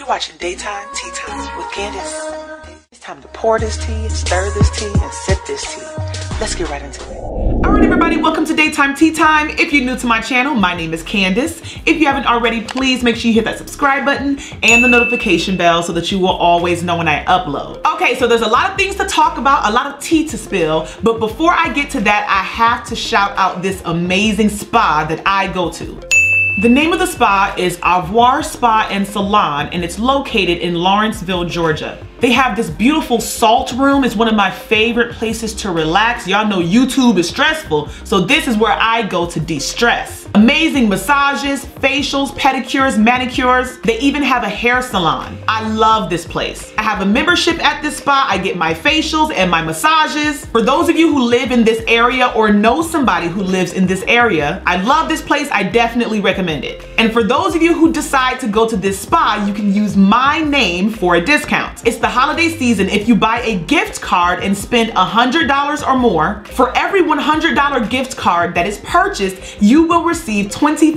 You're watching Daytime Tea Time with Candice. It's time to pour this tea, stir this tea, and sip this tea. Let's get right into it. Alright everybody, welcome to Daytime Tea Time. If you're new to my channel, my name is Candice. If you haven't already, please make sure you hit that subscribe button and the notification bell so that you will always know when I upload. Okay, so there's a lot of things to talk about, a lot of tea to spill, but before I get to that, I have to shout out this amazing spa that I go to. The name of the spa is Avoir Spa and Salon, and it's located in Lawrenceville, Georgia. They have this beautiful salt room. It's one of my favorite places to relax. Y'all know YouTube is stressful, so this is where I go to de-stress. Amazing massages, facials, pedicures, manicures. They even have a hair salon. I love this place. I have a membership at this spa. I get my facials and my massages. For those of you who live in this area or know somebody who lives in this area, I love this place. I definitely recommend it. And for those of you who decide to go to this spa, you can use my name for a discount. It's the holiday season. If you buy a gift card and spend $100 or more, for every $100 gift card that is purchased, you will receive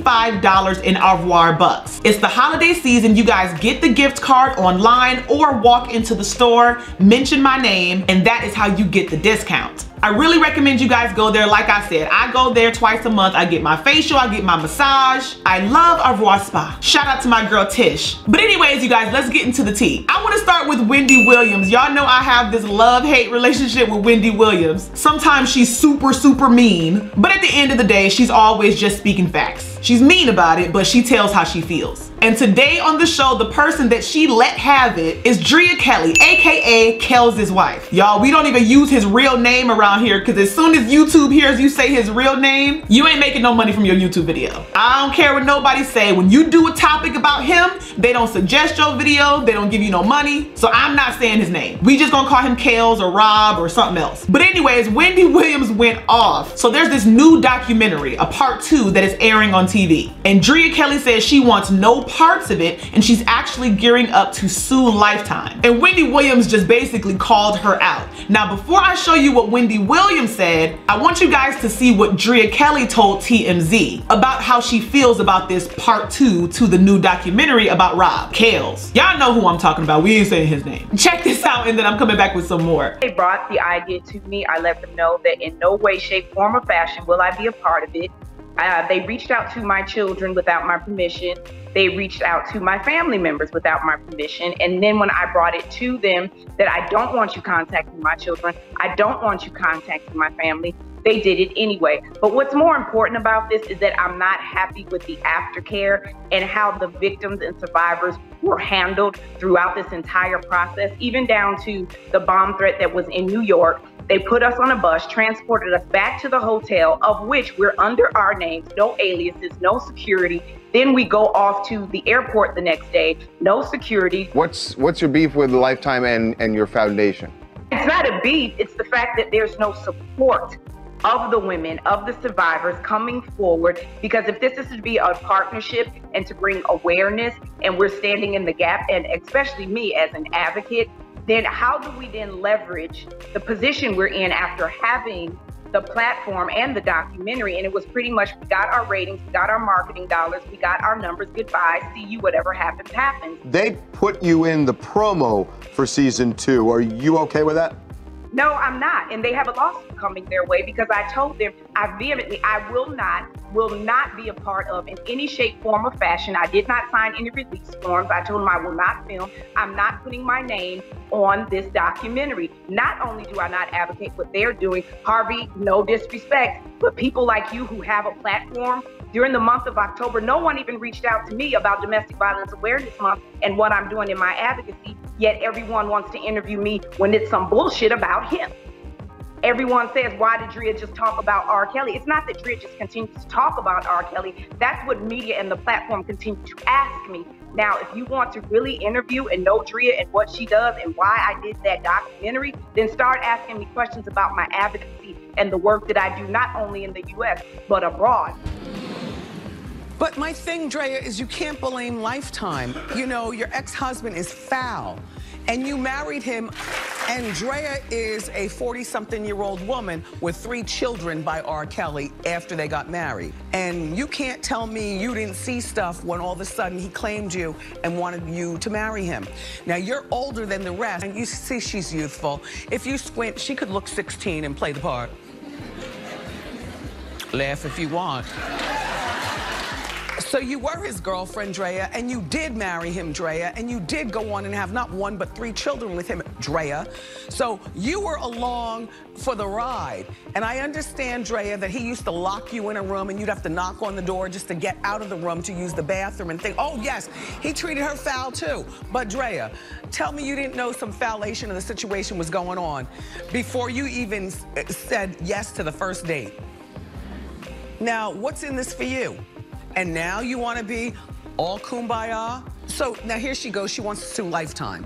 $25 in Avoir bucks. It's the holiday season. You guys get the gift card online or walk into the store, mention my name, and that is how you get the discount. I really recommend you guys go there. Like I said, I go there twice a month. I get my facial, I get my massage. I love Avoir Spa. Shout out to my girl Tish. But anyways, you guys, let's get into the tea. I want to start with Wendy Williams. Y'all know I have this love-hate relationship with Wendy Williams. Sometimes she's super mean, but at the end of the day, she's always just speaking facts. She's mean about it, but she tells how she feels. And today on the show, the person that she let have it is Drea Kelly, aka Kel's wife. Y'all, we don't even use his real name around here because as soon as YouTube hears you say his real name, you ain't making no money from your YouTube video. I don't care what nobody say. When you do a topic about him, they don't suggest your video, they don't give you no money. So I'm not saying his name. We just gonna call him Kels or Rob or something else. But anyways, Wendy Williams went off. So there's this new documentary, a part 2 that is airing on TV. And Drea Kelly says she wants no parts of it, and she's actually gearing up to sue Lifetime. And Wendy Williams just basically called her out. Now, before I show you what Wendy Williams said, I want you guys to see what Drea Kelly told TMZ about how she feels about this part 2 to the new documentary about Rob, Kels. Y'all know who I'm talking about. We ain't saying his name. Check this out, and then I'm coming back with some more. They brought the idea to me. I let them know that in no way, shape, form, or fashion will I be a part of it. They reached out to my children without my permission. They reached out to my family members without my permission. And then when I brought it to them that I don't want you contacting my children, I don't want you contacting my family, they did it anyway. But what's more important about this is that I'm not happy with the aftercare and how the victims and survivors were handled throughout this entire process, even down to the bomb threat that was in New York. They put us on a bus, transported us back to the hotel, of which we're under our names, no aliases, no security. Then we go off to the airport the next day, no security. What's your beef with Lifetime and your foundation? It's not a beef, it's the fact that there's no support of the women, of the survivors coming forward. Because if this is to be a partnership and to bring awareness, and we're standing in the gap, and especially me as an advocate, then how do we then leverage the position we're in after having the platform and the documentary? And it was pretty much, we got our ratings, we got our marketing dollars, we got our numbers, goodbye, see you, whatever happens, happens. They put you in the promo for season 2. Are you okay with that? No, I'm not. And they have a lawsuit coming their way because I told them, I will not be a part of in any shape, form, or fashion. I did not sign any release forms. I told them I will not film. I'm not putting my name on this documentary. Not only do I not advocate what they're doing, Harvey, no disrespect, but people like you who have a platform, during the month of October, no one even reached out to me about Domestic Violence Awareness Month and what I'm doing in my advocacy, yet everyone wants to interview me when it's some bullshit about him. Everyone says, why did Drea just talk about R. Kelly? It's not that Drea just continues to talk about R. Kelly. That's what media and the platform continue to ask me. Now, if you want to really interview and know Drea and what she does and why I did that documentary, then start asking me questions about my advocacy and the work that I do, not only in the U.S., but abroad. But my thing, Drea, is you can't blame Lifetime. You know, your ex-husband is foul. and you married him. Andrea is a 40-something-year-old woman with 3 children by R. Kelly after they got married. And you can't tell me you didn't see stuff when all of a sudden he claimed you and wanted you to marry him. Now, you're older than the rest, and you see she's youthful. If you squint, she could look 16 and play the part. Laugh if you want. So you were his girlfriend, Drea, and you did marry him, Drea, and you did go on and have not 1 but 3 children with him, Drea. So you were along for the ride. And I understand, Drea, that he used to lock you in a room and you'd have to knock on the door just to get out of the room to use the bathroom and think, oh yes, he treated her foul too. But Drea, tell me you didn't know some foulation of the situation was going on before you even said yes to the first date. Now, what's in this for you? And now you want to be all kumbaya? So now here she goes, she wants to sue Lifetime.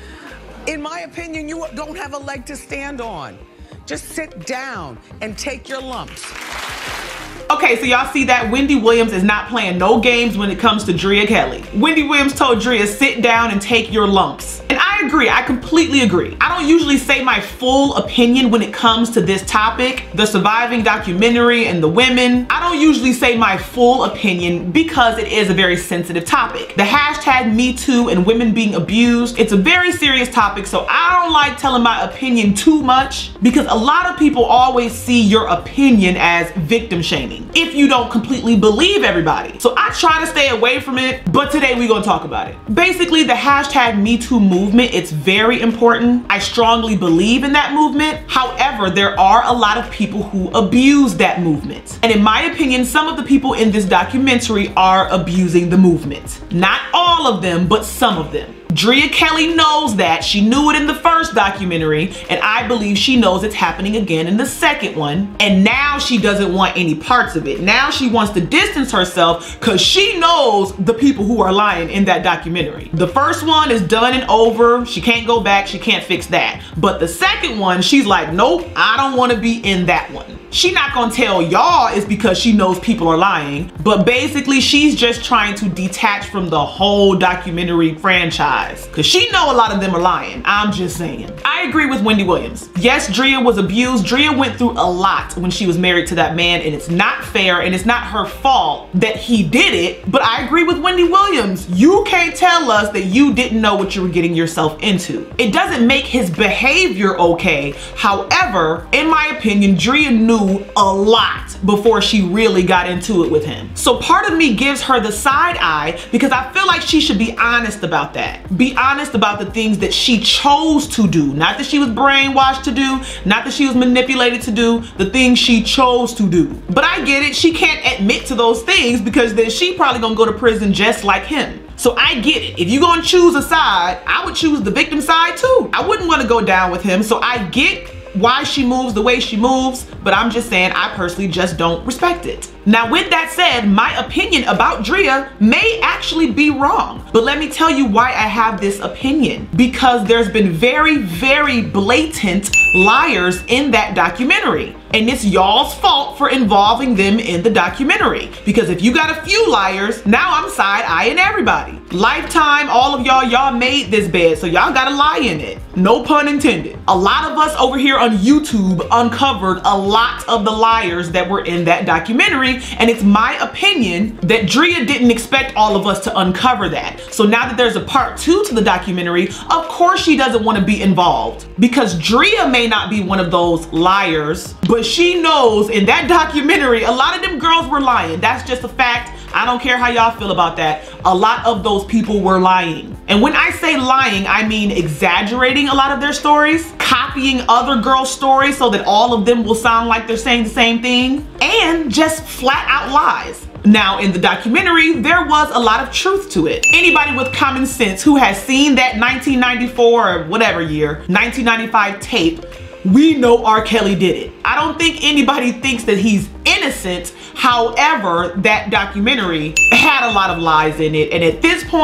In my opinion, you don't have a leg to stand on. Just sit down and take your lumps. Okay, so y'all see that Wendy Williams is not playing no games when it comes to Drea Kelly. Wendy Williams told Drea, sit down and take your lumps. And I agree, I completely agree. I don't usually say my full opinion when it comes to this topic, the surviving documentary and the women. I don't usually say my full opinion because it is a very sensitive topic. The hashtag #MeToo and women being abused, it's a very serious topic, so I don't like telling my opinion too much because a lot of people always see your opinion as victim shaming if you don't completely believe everybody. So I try to stay away from it, but today we're gonna talk about it. Basically, the hashtag #MeToo movement, it's very important. I strongly believe in that movement. However, there are a lot of people who abuse that movement. And in my opinion, some of the people in this documentary are abusing the movement. Not all of them, but some of them. Drea Kelly knows that. She knew it in the first documentary, and I believe she knows it's happening again in the second one. And now she doesn't want any parts of it. Now she wants to distance herself because she knows the people who are lying in that documentary. The first one is done and over. She can't go back. She can't fix that. But the second one, she's like, nope, I don't want to be in that one. She not gonna tell y'all it's because she knows people are lying, but basically she's just trying to detach from the whole documentary franchise because she know a lot of them are lying. I'm just saying. I agree with Wendy Williams. Yes, Drea was abused. Drea went through a lot when she was married to that man, and it's not fair and it's not her fault that he did it, but I agree with Wendy Williams. You can't tell us that you didn't know what you were getting yourself into. It doesn't make his behavior okay. However, in my opinion, Drea knew a lot before she really got into it with him. So part of me gives her the side eye because I feel like she should be honest about that. Be honest about the things that she chose to do. Not that she was brainwashed to do, not that she was manipulated to do, the things she chose to do. But I get it, she can't admit to those things because then she probably gonna go to prison just like him. So I get it. If you're gonna choose a side, I would choose the victim side too. I wouldn't want to go down with him. So I get why she moves the way she moves, but I'm just saying I personally just don't respect it. Now, with that said, my opinion about Drea may actually be wrong, but let me tell you why I have this opinion. Because there's been very, very blatant liars in that documentary. And it's y'all's fault for involving them in the documentary. Because if you got a few liars, now I'm side-eyeing everybody. Lifetime, all of y'all made this bed, so y'all gotta lie in it. No pun intended. A lot of us over here on YouTube uncovered a lot of the liars that were in that documentary, and it's my opinion that Drea didn't expect all of us to uncover that. So now that there's a part 2 to the documentary, of course she doesn't want to be involved. Because Drea may not be one of those liars, but she knows in that documentary, a lot of them girls were lying. That's just a fact. I don't care how y'all feel about that. A lot of those people were lying. And when I say lying, I mean exaggerating a lot of their stories, copying other girls' stories so that all of them will sound like they're saying the same thing, and just flat out lies. Now, in the documentary, there was a lot of truth to it. Anybody with common sense who has seen that 1994 or whatever year, 1995 tape, we know R. Kelly did it. I don't think anybody thinks that he's innocent. However, that documentary had a lot of lies in it. And at this point,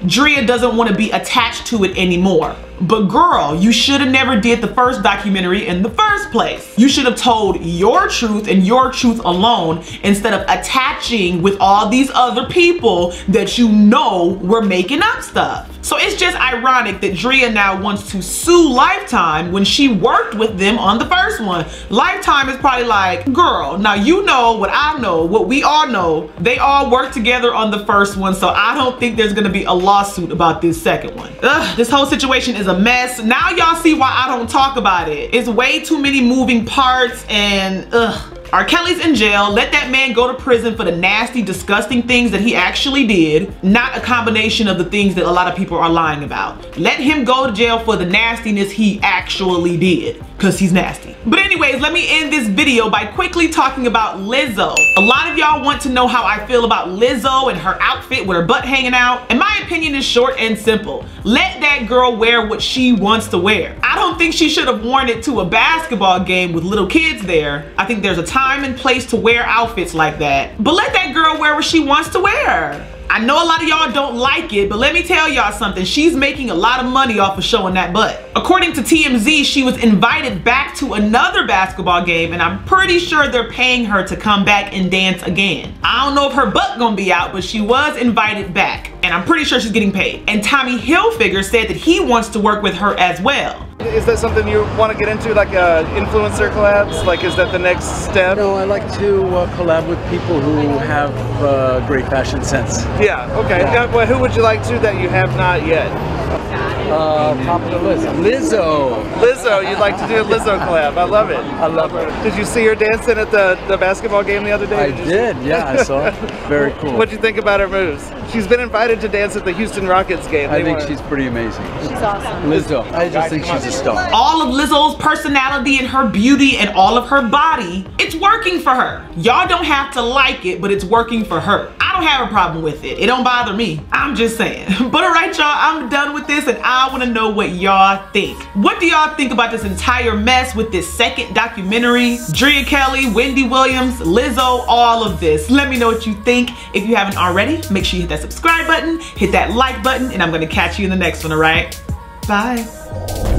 Drea doesn't want to be attached to it anymore. But girl, you should have never did the first documentary in the first place. You should have told your truth and your truth alone instead of attaching with all these other people that you know were making up stuff. So it's just ironic that Drea now wants to sue Lifetime when she worked with them on the first one. Lifetime is probably like, girl, now you know what I know, what we all know. They all worked together on the first one, so I don't think there's gonna be a lawsuit about this second one. Ugh, this whole situation is a mess. Now y'all see why I don't talk about it. It's way too many moving parts and ugh. R. Kelly's in jail. Let that man go to prison for the nasty, disgusting things that he actually did, not a combination of the things that a lot of people are lying about. Let him go to jail for the nastiness he actually did, because he's nasty. But anyways, let me end this video by quickly talking about Lizzo. A lot of y'all want to know how I feel about Lizzo and her outfit with her butt hanging out. And my opinion is short and simple. Let that girl wear what she wants to wear. I don't think she should have worn it to a basketball game with little kids there. I think there's a time and place to wear outfits like that. But let that girl wear what she wants to wear. I know a lot of y'all don't like it, but let me tell y'all something. She's making a lot of money off of showing that butt. According to TMZ, she was invited back to another basketball game, and I'm pretty sure they're paying her to come back and dance again. I don't know if her butt gonna be out, but she was invited back, and I'm pretty sure she's getting paid. And Tommy Hilfiger said that he wants to work with her as well. Is that something you want to get into, like influencer collabs? Like, is that the next step? No, I like to collab with people who have great fashion sense. Yeah, okay. Yeah. Well, who would you like to that you have not yet? Top of the list. Lizzo. Lizzo, you'd like to do a Lizzo collab. I love it. I love her. Did you see her dancing at the basketball game the other day? I did, yeah, I saw it. Very cool. What'd you think about her moves? She's been invited to dance at the Houston Rockets game. I think she's pretty amazing. She's awesome. Lizzo, I just think she's a star. All of Lizzo's personality and her beauty and all of her body, it's working for her. Y'all don't have to like it, but it's working for her. I don't have a problem with it. It don't bother me. I'm just saying. But all right, y'all, I'm done with this and I want to know what y'all think. What do y'all think about this entire mess with this second documentary? Drea Kelly, Wendy Williams, Lizzo, all of this. Let me know what you think. If you haven't already, make sure you hit that subscribe button, hit that like button, and I'm going to catch you in the next one, all right? Bye.